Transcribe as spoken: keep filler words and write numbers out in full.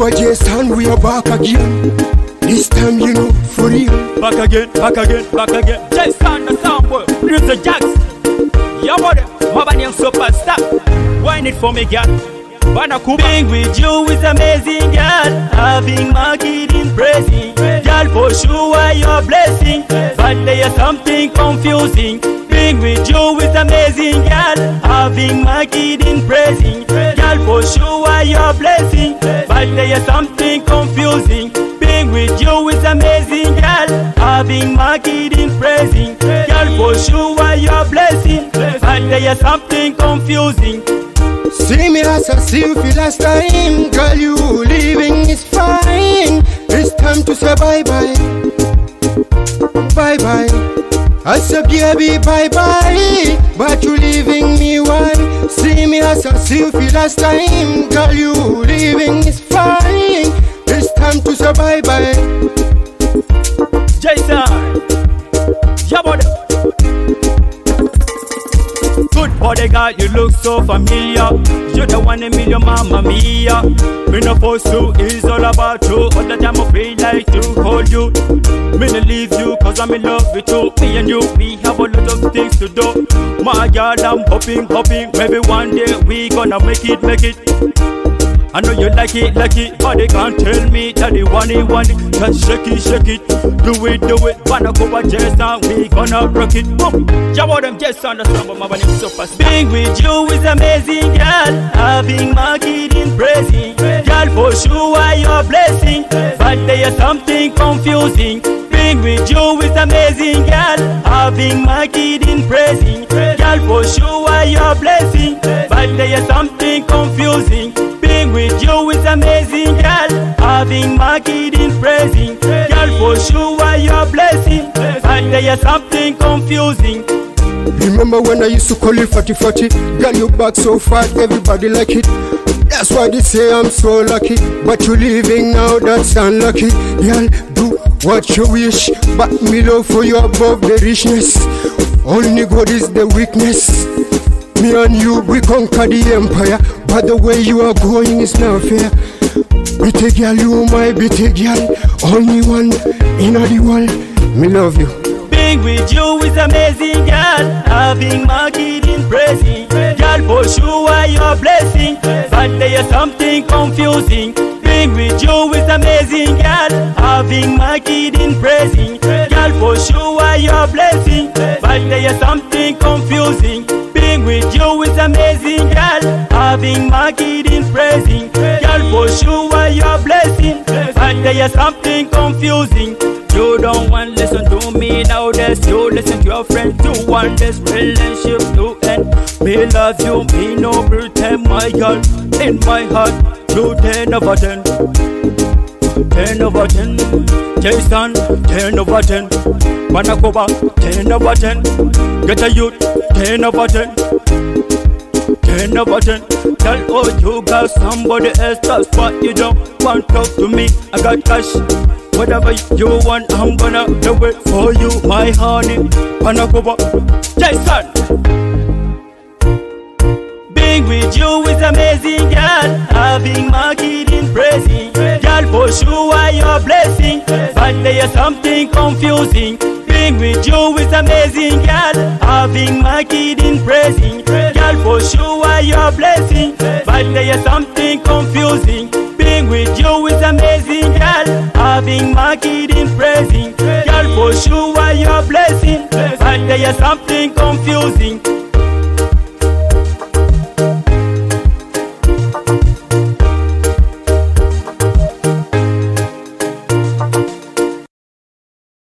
Banakoba Jason, we are back again. This time, you know, for real. Back again, back again, back again. Jason the Soundboy, producer Jax. Yeah, what? Mabani superstar. Wine it for me, girl. Banakoba. Being with you is amazing, girl. Having my kid in praising, girl, for sure you're blessing. But there is something confusing. Being with you is amazing, girl. Having my kid in praising, girl, for sure you're blessing. But there is something confusing. Being with you is amazing, girl. Having my kid in praising, girl, for sure you're blessing. But there is something confusing. See me as I see you for last time. Girl, you leaving is fine. It's time to say bye-bye. Bye-bye. I said baby bye-bye, but you leaving me, why? See me as I see you for last time. Girl, you leaving is fine. It's time to say bye-bye. Jason, yeah, buddy. Good body girl, you look so familiar. You're the one in million, mamma mia. Me no force you, it's all about you. All the time I feel like to hold you. Me no leave you, cause I'm in love with you. Me and you, we have a lot of things to do. My girl, I'm hoping, hoping maybe one day we gonna make it, make it. I know you like it, like it, but they can't tell me that they want it, want it. Just shake it, shake it, do it, do it. Banakoba Jason, we gonna rock it. Boom. Jabo them Jason, the song, but my name is super. Being with you is amazing, girl. Having my kid in praising, girl, for sure you're blessing. But there is something confusing. Being with you is amazing, girl. Having my kid in praising, girl, for sure you're blessing. But there is something confusing. Being with you is amazing, girl. Having my kid in praising, girl, for sure you're blessing. But there is something confusing. Remember when I used to call you fatty fatty? Girl, you back so fat, everybody like it. That's why they say I'm so lucky. But you leaving now, that's unlucky. Girl, do what you wish, but me love for you above the richness. Only God is the weakness. Me and you, we conquer the empire. But the way you are going is not fair. Bitty girl, you my bitty girl. Only one in the world. Me love you. Being with you is amazing, girl. Having my kid in praising, girl, for sure you're blessing. But there is something confusing. Being with you is amazing, girl. Having my kid in praising, girl, for sure you're blessing. But there is something confusing. Being with you is amazing, girl. Having my kid in praising, girl, for sure you're blessing. But there is something confusing. You don't want to listen to me nowadays. You listen to your friend. You want this relationship to end. Me love you, me no pretend, my girl. In my heart, you ten over ten. Ten over ten. Jason, ten over ten. Banakoba, ten over ten. Get a youth, ten over ten. Ten over ten. Tell all you got somebody else. That's what you don't want. Talk to me. I got cash. Whatever you want, I'm gonna do it for you, my honey. Banakoba Jason. Being with you is amazing, girl. Having my kid in praising, girl, for sure you're blessing. But there is something confusing. Being with you is amazing, girl. Having my kid in praising, girl, for sure you're blessing. But there is something confusing. Being with you is amazing, girl. Having my kid in praising, girl, for sure you're blessing. But there is something confusing.